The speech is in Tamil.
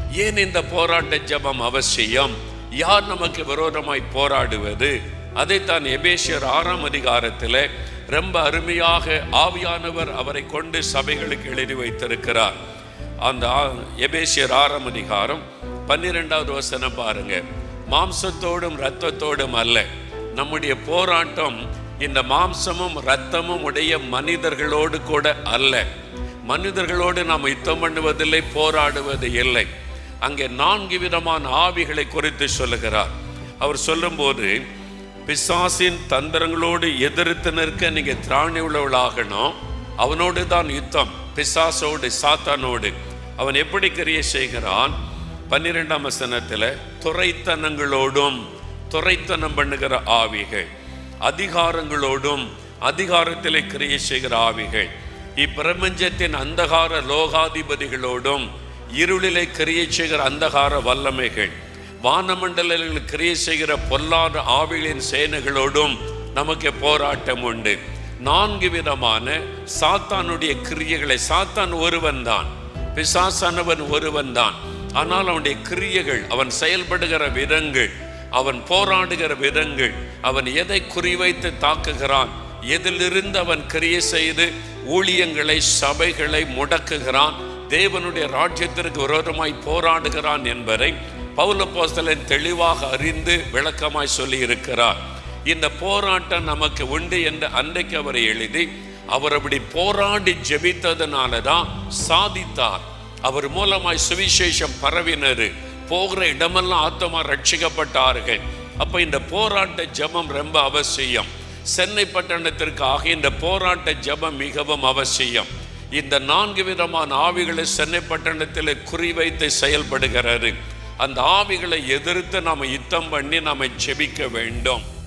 ஏன் இந்த போராட்ட ஜெபம் அவசியம்? யார் நமக்கு விரோதமாய் போராடுவது? அதைத்தான் எபேசியர் 6ஆம் அதிகாரத்தில் ரொம்ப அருமையாக ஆவியானவர் அவரை கொண்டு சபைகளுக்கு எழுதி வைத்திருக்கிறார். அந்த எபேசியர் 6ஆம் அதிகாரம் 12வது வசனம் பாருங்க. மாம்சத்தோடும் இரத்தத்தோடும் அல்ல. நம்முடைய போராட்டம் இந்த மாம்சமும் இரத்தமும் உடைய மனிதர்களோடு கூட அல்ல. மனிதர்களோடு நாம் யுத்தம் பண்ணுவதில்லை, போராடுவது இல்லை. அங்கே 4 விதமான ஆவிகளை குறித்து சொல்லுகிறார். அவர் சொல்லும்போது, பிசாசின் தந்திரங்களோடு எதிர்த்து நிற்க நீங்க திராணி உள்ளவளாகணும். அவனோடு தான் யுத்தம், பிசாசோடு, சாத்தானோடு. அவன் எப்படி கிரியை செய்கிறான்? 12ஆம் வசனத்தில் துரைத்தனங்களோடும், துரைத்தனம் பண்ணுகிற ஆவிகள், அதிகாரங்களோடும், அதிகாரத்தில் கிரியை செய்கிற ஆவிகள், இப்பிரபஞ்சத்தின் அந்தகார லோகாதிபதிகளோடும், இருளிலே கிரியை செய்கிற அந்தகார வல்லமைகள், வானமண்டலங்களில் கிரியை செய்கிற பொல்லாத ஆவிகளின் சேனைகளோடும் நமக்கு போராட்டம் உண்டு. 4 விதமான சாத்தானுடைய கிரியைகளை. சாத்தான் ஒருவன் தான், பிசாசானவன் ஒருவன் தான். ஆனால் அவனுடைய கிரியைகள், அவன் செயல்படுகிற விதங்கள், அவன் போராடுகிற விதங்கள், அவன் எதை குறிவைத்து தாக்குகிறான், எதிலிருந்து அவன் கிரியை செய்து ஊழியங்களை, சபைகளை முடக்குகிறான், தேவனுடைய ராஜ்யத்திற்கு விரோதமாய் போராடுகிறான் என்பதை பவுல் அப்போஸ்தலன் தெளிவாக அறிந்து விளக்கமாய் சொல்லி இருக்கிறார். இந்த போராட்டம் நமக்கு உண்டு என்று அன்றைக்கு அவரை எழுதி, அவர் அப்படி போராடி ஜெபித்ததனால தான் சாதித்தார். அவர் மூலமாய் சுவிசேஷம் பரவினர், போகிற இடமெல்லாம் ஆத்மா ரட்சிக்கப்பட்டார்கள். அப்ப இந்த போராட்ட ஜெபம் ரொம்ப அவசியம். சென்னை பட்டணத்திற்காக இந்த போராட்ட ஜெபம் மிகவும் அவசியம். இந்த 4 விதமான ஆவிகளை சென்னை பட்டணத்தில் குறிவைத்து செயல்படுகிறது. அந்த ஆவிகளை எதிர்த்து நாம் யுத்தம் பண்ணி நாம் ஜெபிக்க வேண்டும்.